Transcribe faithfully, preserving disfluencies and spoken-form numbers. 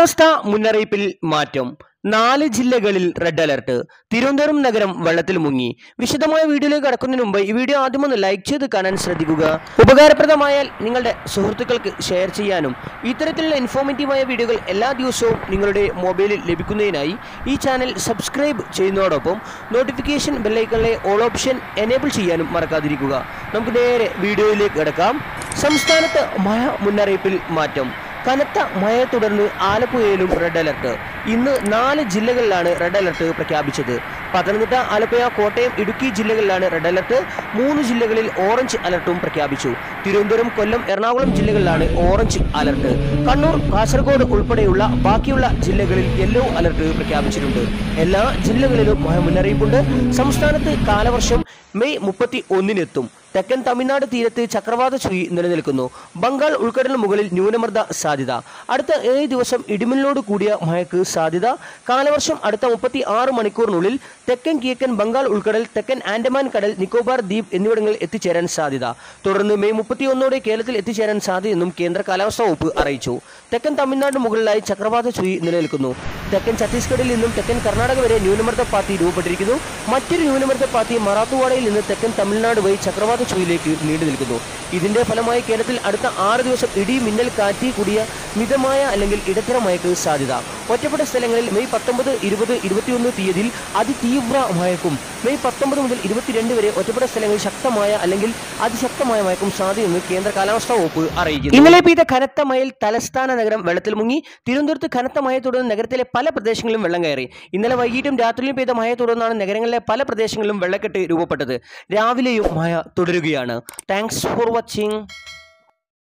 കാലാവസ്ഥാ മുന്നറിയിപ്പിൽ മാറ്റം. നാല് ജില്ലകളിൽ റെഡ് അലർട്ട്. തിരുവനന്തപുരം നഗരം വെള്ളത്തിൽ മുങ്ങി. വിശദമായ വീഡിയോയിലേക്ക് കടക്കുന്നതിന് മുമ്പ് ഈ വീഡിയോ ആദ്യം ഒന്ന് ലൈക്ക് ചെയ്ത് കാണാൻ ശ്രദ്ധിക്കുക. ഉപകാരപ്രദമായാൽ നിങ്ങളുടെ സുഹൃത്തുക്കൾക്ക് ഷെയർ ചെയ്യാനും ഇത്തരത്തിലുള്ള ഇൻഫോർമേറ്റീവായ വീഡിയോകൾ എല്ലാ ദിവസവും നിങ്ങളുടെ മൊബൈലിൽ ലഭിക്കുന്നതിനായി ഈ ചാനൽ സബ്സ്ക്രൈബ് ചെയ്യുന്നതോടൊപ്പം നോട്ടിഫിക്കേഷൻ ബെല്ലൈക്കണിലെ ഓൾ ഓപ്ഷൻ എനേബിൾ ചെയ്യാനും മറക്കാതിരിക്കുക. നമുക്ക് നേരെ വീഡിയോയിലേക്ക് കിടക്കാം. സംസ്ഥാനത്ത് മഴ മുന്നറിയിപ്പിൽ മാറ്റം. കനത്ത മഴയെ തുടർന്ന് ആലപ്പുഴയിലും റെഡ് അലർട്ട്. ഇന്ന് നാല് ജില്ലകളിലാണ് റെഡ് അലർട്ട് പ്രഖ്യാപിച്ചത്. പത്തനംതിട്ട, ആലപ്പുഴ, കോട്ടയം, ഇടുക്കി ജില്ലകളിലാണ് റെഡ് അലർട്ട്. മൂന്ന് ജില്ലകളിൽ ഓറഞ്ച് അലർട്ടും പ്രഖ്യാപിച്ചു. തിരുവനന്തപുരം, കൊല്ലം, എറണാകുളം ജില്ലകളിലാണ് ഓറഞ്ച് അലർട്ട്. കണ്ണൂർ, കാസർഗോഡ് ഉൾപ്പെടെയുള്ള ബാക്കിയുള്ള ജില്ലകളിൽ യെല്ലോ അലർട്ട് പ്രഖ്യാപിച്ചിട്ടുണ്ട്. എല്ലാ ജില്ലകളിലും മഴ മുന്നറിയിപ്പുണ്ട്. സംസ്ഥാനത്ത് കാലവർഷം മെയ് മുപ്പത്തി ഒന്നിനെത്തും. തെക്കൻ തമിഴ്നാട് തീരത്ത് ചക്രവാത ചുഴി നിലനിൽക്കുന്നു. ബംഗാൾ ഉൾക്കടലിന് മുകളിൽ ന്യൂനമർദ്ദ സാധ്യത. അടുത്ത ഏഴ് ദിവസം ഇടിമിന്നലോട് കൂടിയ മഴയ്ക്ക് സാധ്യത. കാലവർഷം അടുത്ത മുപ്പത്തി ആറ് മണിക്കൂറിനുള്ളിൽ തെക്കൻ കിഴക്കൻ ബംഗാൾ ഉൾക്കടൽ, തെക്കൻ ആൻഡമാൻ കടൽ, നിക്കോബാർ ദ്വീപ് എന്നിവിടങ്ങളിൽ എത്തിച്ചേരാൻ സാധ്യത. തുടർന്ന് മെയ് മുപ്പത്തി ഒന്നോടെ കേരളത്തിൽ എത്തിച്ചേരാൻ സാധ്യതയെന്നും കേന്ദ്ര കാലാവസ്ഥാ വകുപ്പ് അറിയിച്ചു. തെക്കൻ തമിഴ്നാട് മുകളിലായി ചക്രവാത ചുഴി നിലനിൽക്കുന്നു. തെക്കൻ ഛത്തീസ്ഗഡിൽ നിന്നും തെക്കൻ കർണാടക വരെ ന്യൂനമർദ്ദ പാത്തി രൂപപ്പെട്ടിരിക്കുന്നു. മറ്റൊരു ന്യൂനമർദ്ദ പാത്തി മറാത്തുവാഡയിൽ നിന്ന് തെക്കൻ തമിഴ്നാട് വഴി ചക്രവാത ചുഴിയിലേക്ക് നീണ്ടു നിൽക്കുന്നു. ഇതിന്റെ ഫലമായി കേരളത്തിൽ അടുത്ത ആറ് ദിവസം ഇടി, മിന്നൽ, കാറ്റ് കൂടിയ മിതമായ അല്ലെങ്കിൽ ഇടത്തരം മഴയ്ക്ക് സാധ്യത. ഒറ്റപ്പെട്ട സ്ഥലങ്ങളിൽ മെയ് പത്തൊമ്പത്, ഇരുപത്, ഇരുപത്തിയൊന്ന് തീയതിയിൽ അതിതീവ്ര മഴയ്ക്കും മെയ് പത്തൊമ്പത് മുതൽ ഇരുപത്തിരണ്ട് വരെ ഒറ്റപ്പെട്ട സ്ഥലങ്ങളിൽ ശക്തമായ അല്ലെങ്കിൽ അതിശക്തമായ മഴയ്ക്കും സാധ്യതയെന്ന് കേന്ദ്ര കാലാവസ്ഥാ വകുപ്പ് അറിയിക്കുന്നു. ഇന്നലെ പെയ്ത കനത്ത മഴയിൽ തലസ്ഥാന നഗരം വെള്ളത്തിൽ മുങ്ങി. തിരുവനന്തപുരത്ത് കനത്ത മഴയെ തുടർന്ന് നഗരത്തിലെ പല പ്രദേശങ്ങളിലും വെള്ളം കയറി. ഇന്നലെ വൈകിട്ടും രാത്രിയിലും പെയ്ത മഴയെ തുടർന്നാണ് നഗരങ്ങളിലെ പല പ്രദേശങ്ങളിലും വെള്ളക്കെട്ട് രൂപപ്പെട്ടത്. രാവിലെയും മഴ തുടരുകയാണ്. Thanks for watching.